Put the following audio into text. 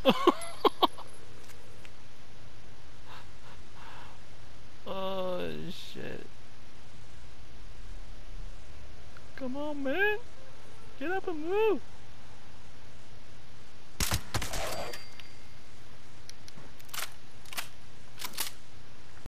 Oh shit. Come on, man. Get up and move.